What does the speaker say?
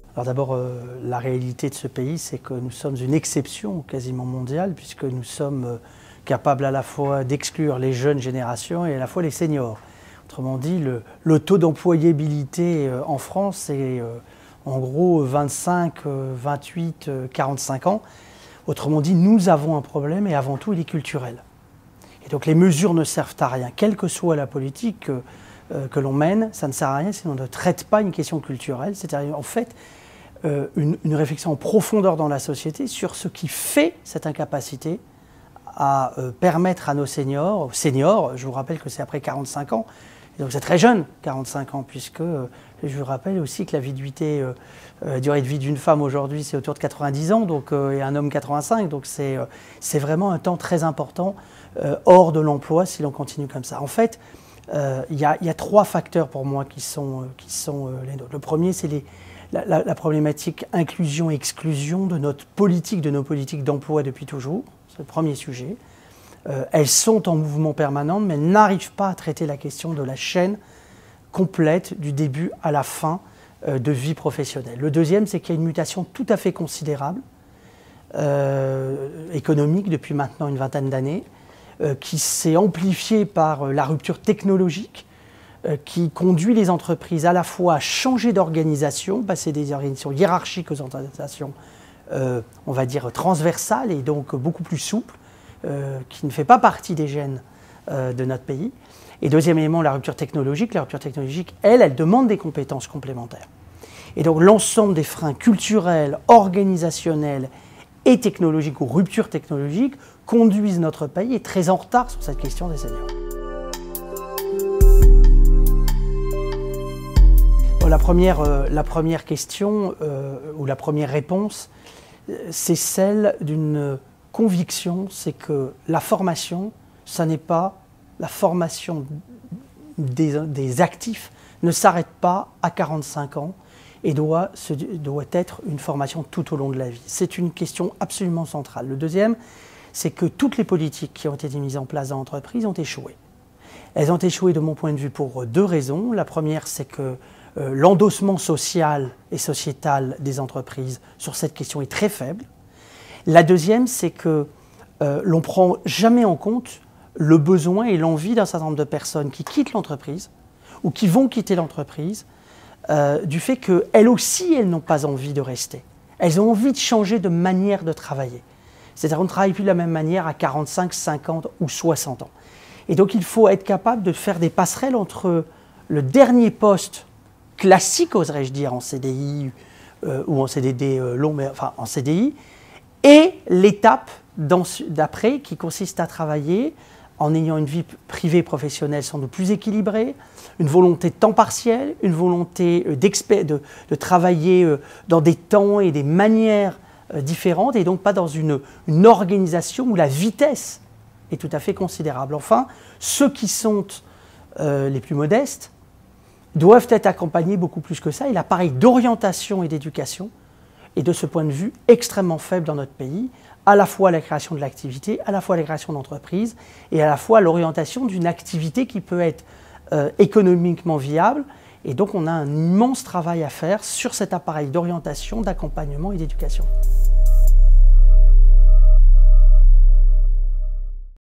Alors d'abord, la réalité de ce pays, c'est que nous sommes une exception quasiment mondiale, puisque nous sommes capables à la fois d'exclure les jeunes générations et à la fois les seniors. Autrement dit, le taux d'employabilité en France est en gros 25, 28, 45 ans. Autrement dit, nous avons un problème et avant tout, il est culturel. Et donc les mesures ne servent à rien, quelle que soit la politique que l'on mène, ça ne sert à rien si on ne traite pas une question culturelle, c'est-à-dire en fait une réflexion en profondeur dans la société sur ce qui fait cette incapacité à permettre à nos seniors, je vous rappelle que c'est après 45 ans, et donc c'est très jeune, 45 ans, puisque je vous rappelle aussi que la durée de vie d'une femme aujourd'hui c'est autour de 90 ans, donc, et un homme 85, donc c'est vraiment un temps très important hors de l'emploi si l'on continue comme ça. En fait, il y a trois facteurs pour moi qui sont les nôtres. Le premier, c'est la problématique inclusion-exclusion de nos politiques d'emploi depuis toujours. C'est le premier sujet. Elles sont en mouvement permanent, mais elles n'arrivent pas à traiter la question de la chaîne complète, du début à la fin de vie professionnelle. Le deuxième, c'est qu'il y a une mutation tout à fait considérable, économique, depuis maintenant une vingtaine d'années, qui s'est amplifiée par la rupture technologique, qui conduit les entreprises à la fois à changer d'organisation, passer des organisations hiérarchiques aux organisations, on va dire, transversales et donc beaucoup plus souples, qui ne fait pas partie des gènes de notre pays. Et deuxième élément, la rupture technologique. La rupture technologique, elle demande des compétences complémentaires. Et donc l'ensemble des freins culturels, organisationnels et technologiques ou ruptures technologiques conduisent notre pays est très en retard sur cette question des seniors. La première question ou la première réponse, c'est celle d'une conviction, c'est que la formation, ça n'est pas la formation des actifs, ne s'arrête pas à 45 ans et doit être une formation tout au long de la vie. C'est une question absolument centrale. Le deuxième, c'est que toutes les politiques qui ont été mises en place dans l'entreprise ont échoué. Elles ont échoué de mon point de vue pour deux raisons. La première, c'est que l'endossement social et sociétal des entreprises sur cette question est très faible. La deuxième, c'est que l'on ne prend jamais en compte le besoin et l'envie d'un certain nombre de personnes qui quittent l'entreprise ou qui vont quitter l'entreprise du fait qu'elles aussi, elles n'ont pas envie de rester. Elles ont envie de changer de manière de travailler. C'est-à-dire qu'on ne travaille plus de la même manière à 45, 50 ou 60 ans. Et donc il faut être capable de faire des passerelles entre le dernier poste classique, oserais-je dire, en CDI ou en CDD long, mais enfin en CDI, et l'étape d'après qui consiste à travailler en ayant une vie privée et professionnelle sans doute plus équilibrée, une volonté de temps partiel, une volonté de travailler dans des temps et des manières différentes et donc pas dans une organisation où la vitesse est tout à fait considérable. Enfin, ceux qui sont les plus modestes doivent être accompagnés beaucoup plus que ça et l'appareil d'orientation et d'éducation est de ce point de vue extrêmement faible dans notre pays, à la fois la création de l'activité, à la fois la création d'entreprises et à la fois l'orientation d'une activité qui peut être économiquement viable. Et donc on a un immense travail à faire sur cet appareil d'orientation, d'accompagnement et d'éducation.